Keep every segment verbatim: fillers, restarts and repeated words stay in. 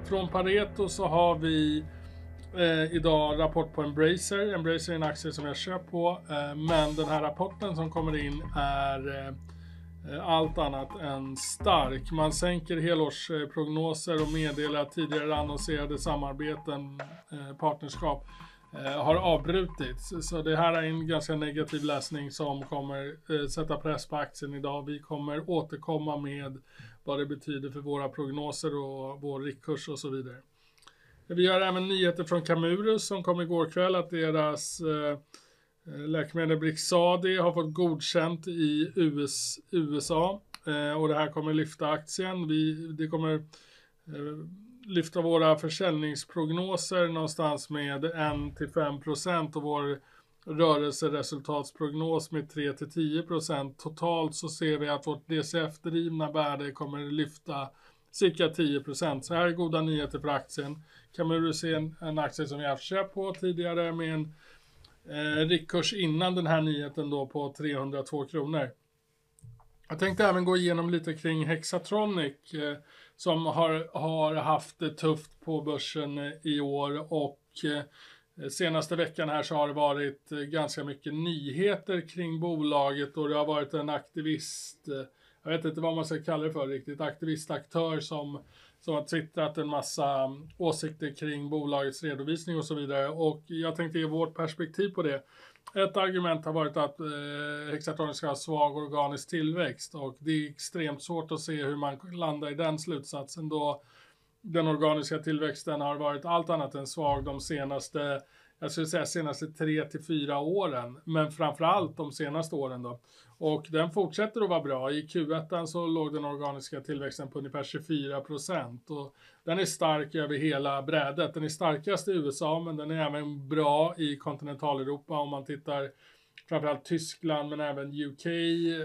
Från Pareto så har vi eh, idag rapport på Embracer. Embracer är en aktie som jag köpt på. Eh, men den här rapporten som kommer in är eh, allt annat än stark. Man sänker helårsprognoser och meddelar att tidigare annonserade samarbeten, eh, partnerskap, eh, har avbrutits. Så det här är en ganska negativ läsning som kommer eh, sätta press på aktien idag. Vi kommer återkomma med vad det betyder för våra prognoser och vår riktkurs och så vidare. Vi har även nyheter från Camurus som kom igår kväll att deras eh, läkemedel Brixadi har fått godkänt i U S, U S A eh, och det här kommer lyfta aktien. Vi, det kommer eh, lyfta våra försäljningsprognoser någonstans med en till fem procent och vår rörelseresultatsprognos med tre till tio procent. Totalt så ser vi att vårt D C F-drivna värde kommer lyfta cirka tio procent. Så här är goda nyheter för aktien. Camurus är en, en aktie som jag har köpt på tidigare med en eh, riktkurs innan den här nyheten då på trehundratvå kronor. Jag tänkte även gå igenom lite kring Hexatronic eh, som har, har haft det tufft på börsen eh, i år och eh, senaste veckan här så har det varit eh, ganska mycket nyheter kring bolaget och det har varit en aktivist, eh, jag vet inte vad man ska kalla det för riktigt, aktivistaktör som, som har twittrat en massa åsikter kring bolagets redovisning och så vidare och jag tänkte ge vårt perspektiv på det. Ett argument har varit att eh, Hexatronic ska ha svag organisk tillväxt och det är extremt svårt att se hur man landar i den slutsatsen då den organiska tillväxten har varit allt annat än svag de senaste, jag skulle säga senaste tre till fyra åren, men framförallt de senaste åren då. Och den fortsätter att vara bra. I Q ett så låg den organiska tillväxten på ungefär tjugofyra procent och den är stark över hela brädet. Den är starkast i U S A men den är även bra i kontinentaleuropa om man tittar framförallt Tyskland men även U K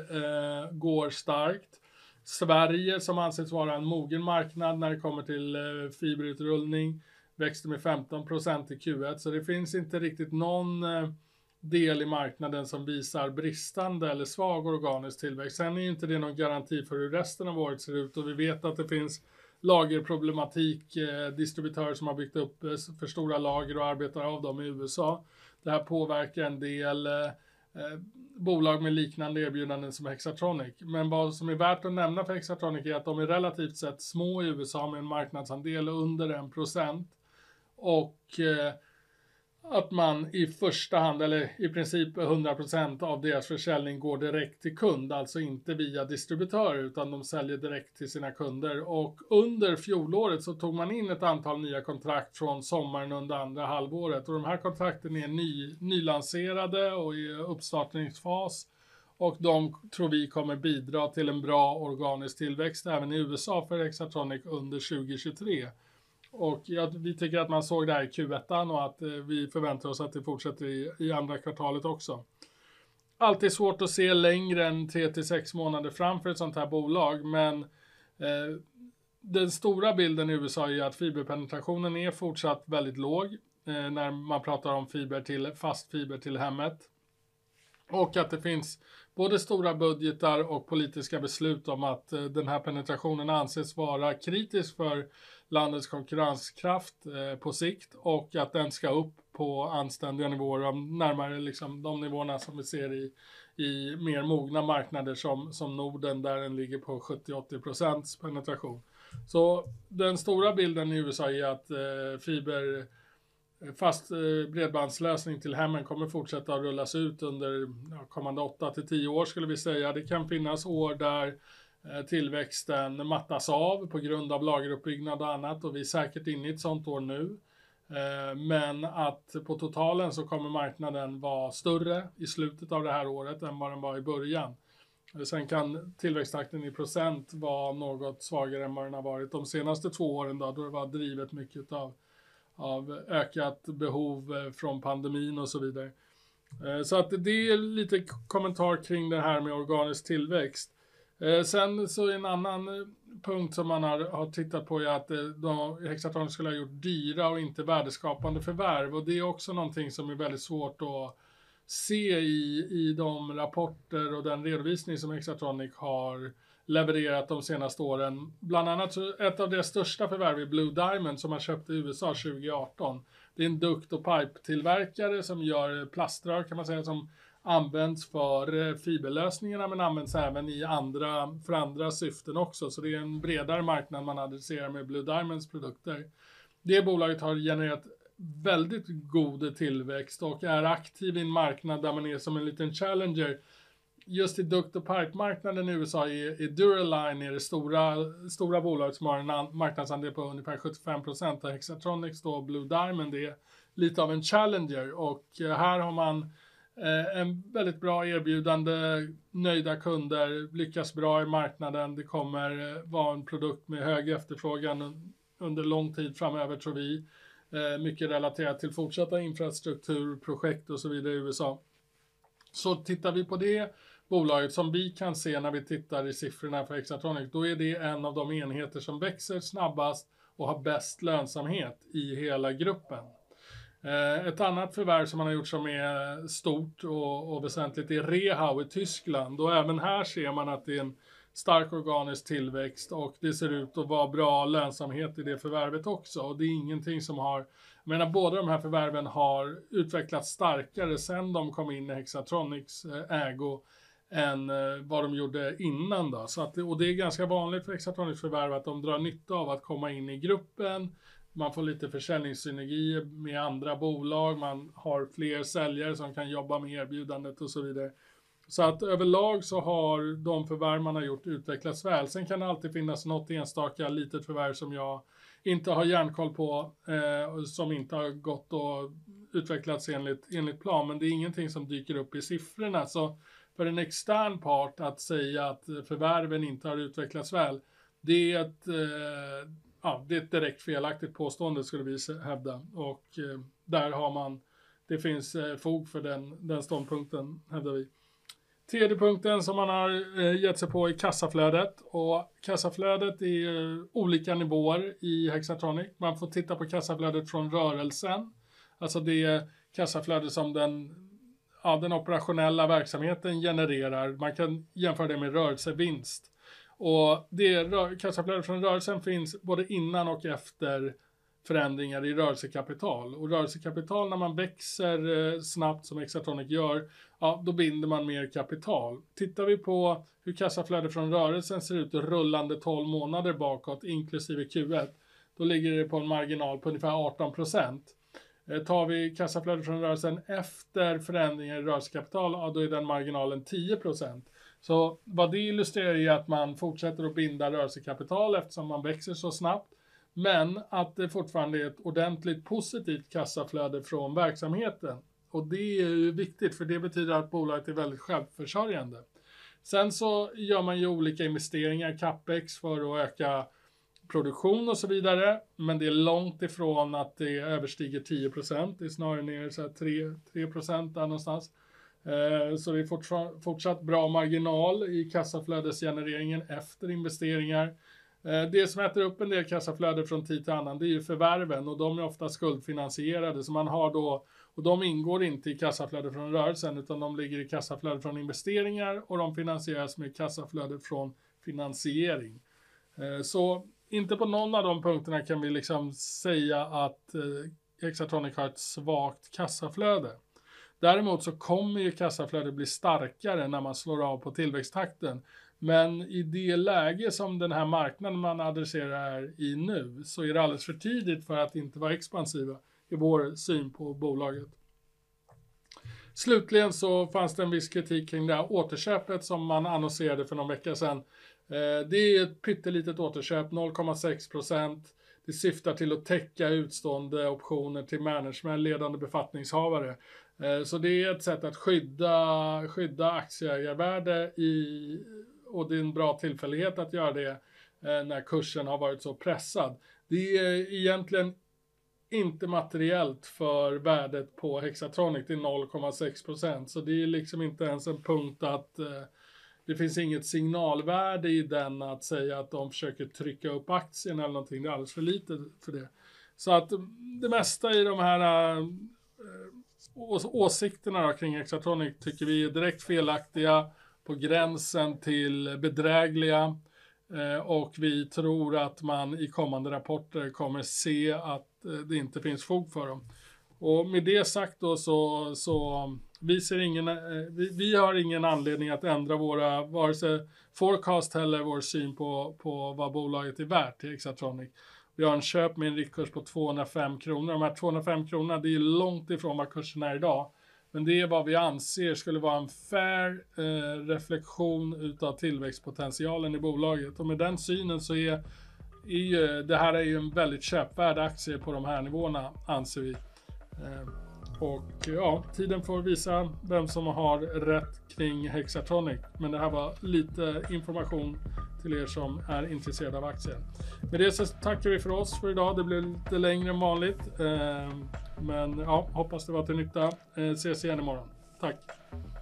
eh, går starkt. Sverige som anses vara en mogen marknad när det kommer till eh, fiberutrullning växte med femton procent i Q ett så det finns inte riktigt någon eh, del i marknaden som visar bristande eller svag organisk tillväxt. Sen är inte det någon garanti för hur resten av året ser ut och vi vet att det finns lagerproblematik, eh, distributörer som har byggt upp eh, för stora lager och arbetar av dem i U S A. Det här påverkar en del eh, eh, bolag med liknande erbjudanden som Hexatronic. Men vad som är värt att nämna för Hexatronic är att de är relativt sett små i U S A med en marknadsandel under en procent och eh, att man i första hand eller i princip hundra procent av deras försäljning går direkt till kund, alltså inte via distributörer utan de säljer direkt till sina kunder och under fjolåret så tog man in ett antal nya kontrakt från sommaren under andra halvåret och de här kontrakten är ny, nylanserade och i uppstartningsfas och de tror vi kommer bidra till en bra organisk tillväxt även i U S A för Hexatronic under tjugohundratjugotre. Och ja, vi tycker att man såg det här i Q ett och att eh, vi förväntar oss att det fortsätter i, i andra kvartalet också. Alltid svårt att se längre än tre till sex månader framför ett sånt här bolag men eh, den stora bilden i U S A är att fiberpenetrationen är fortsatt väldigt låg eh, när man pratar om fiber till, fast fiber till hemmet. Och att det finns både stora budgetar och politiska beslut om att eh, den här penetrationen anses vara kritisk för landets konkurrenskraft eh, på sikt och att den ska upp på anständiga nivåer, närmare liksom de nivåerna som vi ser i, i mer mogna marknader som, som Norden där den ligger på sjuttio till åttio procents penetration. Så den stora bilden i U S A är att eh, fiber fast eh, bredbandslösning till hemmen kommer fortsätta att rullas ut under ja, kommande åtta till tio år skulle vi säga. Det kan finnas år där eh, tillväxten mattas av på grund av lageruppbyggnad och annat och vi är säkert inne i ett sånt år nu. Eh, men att på totalen så kommer marknaden vara större i slutet av det här året än vad den var i början. Sen kan tillväxttakten i procent vara något svagare än vad den har varit de senaste två åren då, då det var drivet mycket av av ökat behov från pandemin och så vidare. Så att det är lite kommentar kring det här med organisk tillväxt. Sen så en annan punkt som man har, har tittat på är att de, Hexatronic skulle ha gjort dyra och inte värdeskapande förvärv och det är också någonting som är väldigt svårt att se i, i de rapporter och den redovisning som Hexatronic har levererat de senaste åren. Bland annat så ett av deras största förvärv är Blue Diamond som man köpte i U S A tjugo arton. Det är en dukt- och pipe-tillverkare som gör plaströr kan man säga som används för fiberlösningarna men används även i andra, för andra syften också. Så det är en bredare marknad man adresserar med Blue Diamonds produkter. Det bolaget har genererat väldigt god tillväxt och är aktiv i en marknad där man är som en liten challenger. Just i dukt- och pipe-marknaden i U S A är, är Duraline är det stora, stora bolaget som har en marknadsandel på ungefär sjuttiofem procent och Hexatronics då Blue Diamond är lite av en challenger och här har man eh, en väldigt bra erbjudande, nöjda kunder, lyckas bra i marknaden. Det kommer eh, vara en produkt med hög efterfrågan under lång tid framöver tror vi. Eh, mycket relaterat till fortsatta infrastrukturprojekt och så vidare i U S A. Så tittar vi på det bolaget som vi kan se när vi tittar i siffrorna för Hexatronic, då är det en av de enheter som växer snabbast och har bäst lönsamhet i hela gruppen. Eh, ett annat förvärv som man har gjort som är stort och, och väsentligt är Rehau i Tyskland. Och även här ser man att det är en stark organisk tillväxt och det ser ut att vara bra lönsamhet i det förvärvet också. Och det är ingenting som har, jag menar båda de här förvärven har utvecklats starkare sedan de kom in i Hexatronics ägo än vad de gjorde innan då. Så att, och det är ganska vanligt för Hexatronics förvärv att de drar nytta av att komma in i gruppen. Man får lite försäljningssynergier med andra bolag, man har fler säljare som kan jobba med erbjudandet och så vidare. Så att överlag så har de förvärv man har gjort utvecklats väl. Sen kan det alltid finnas något enstaka litet förvärv som jag inte har järnkoll på, eh, som inte har gått och utvecklats enligt, enligt plan. Men det är ingenting som dyker upp i siffrorna. Så för en extern part att säga att förvärven inte har utvecklats väl, det är ett, eh, ja, det är ett direkt felaktigt påstående skulle vi hävda. Och eh, där har man, det finns eh, fog för den, den ståndpunkten hävdar vi. Tredje punkten som man har eh, gett sig på är kassaflödet. Och kassaflödet är eh, olika nivåer i Hexatronic. Man får titta på kassaflödet från rörelsen. Alltså det är kassaflödet som den, ja, den operationella verksamheten genererar. Man kan jämföra det med rörelsevinst. Och det kassaflödet från rörelsen finns både innan och efter förändringar i rörelsekapital. Och rörelsekapital när man växer snabbt som Hexatronic gör, ja, då binder man mer kapital. Tittar vi på hur kassaflödet från rörelsen ser ut rullande tolv månader bakåt inklusive Q ett, då ligger det på en marginal på ungefär arton procent. Tar vi kassaflödet från rörelsen efter förändringar i rörelsekapital, ja, då är den marginalen tio procent. Så vad det illustrerar är att man fortsätter att binda rörelsekapital eftersom man växer så snabbt. Men att det fortfarande är ett ordentligt positivt kassaflöde från verksamheten. Och det är ju viktigt för det betyder att bolaget är väldigt självförsörjande. Sen så gör man ju olika investeringar, capex, för att öka produktion och så vidare. Men det är långt ifrån att det överstiger tio procent. Det är snarare ner så här tre procent där någonstans. Så det är fortsatt bra marginal i kassaflödesgenereringen efter investeringar. Det som äter upp en del kassaflöde från tid till annan, det är ju förvärven och de är ofta skuldfinansierade. Så man har då, och de ingår inte i kassaflöde från rörelsen utan de ligger i kassaflöde från investeringar och de finansieras med kassaflöde från finansiering. Så inte på någon av de punkterna kan vi liksom säga att Hexatronic har ett svagt kassaflöde. Däremot så kommer ju kassaflödet bli starkare när man slår av på tillväxttakten. Men i det läge som den här marknaden man adresserar är i nu så är det alldeles för tidigt för att inte vara expansiva i vår syn på bolaget. Slutligen så fanns det en viss kritik kring det här återköpet som man annonserade för någon vecka sedan. Det är ett pyttelitet återköp, noll komma sex procent. Det syftar till att täcka utstående optioner till management, ledande befattningshavare. Så det är ett sätt att skydda, skydda aktieägarvärde i, och det är en bra tillfällighet att göra det när kursen har varit så pressad. Det är egentligen inte materiellt för värdet på Hexatronic, det är noll komma sex procent. Så det är liksom inte ens en punkt att det finns inget signalvärde i den att säga att de försöker trycka upp aktien eller någonting. Det är alldeles för lite för det. Så att det mesta i de här äh, åsikterna då kring Hexatronic tycker vi är direkt felaktiga på gränsen till bedrägliga. Och vi tror att man i kommande rapporter kommer se att det inte finns fog för dem. Och med det sagt då så, så vi, ser ingen, vi, vi har ingen anledning att ändra våra, vare sig forecast eller vår syn på, på vad bolaget är värt till Hexatronic. Vi har en köp med en riktkurs på tvåhundrafem kronor. De här tvåhundrafem kronorna, det är långt ifrån vad kursen är idag. Men det är vad vi anser skulle vara en fair eh, reflektion utav tillväxtpotentialen i bolaget. Och med den synen så är, är ju, det här är ju en väldigt köpvärd aktie på de här nivåerna, anser vi. Eh, och ja, tiden får visa vem som har rätt kring Hexatronic. Men det här var lite information till er som är intresserade av aktien. Med det så tackar vi för oss för idag. Det blev lite längre än vanligt. Eh, men ja, hoppas det var till nytta. Eh, ses igen imorgon. Tack!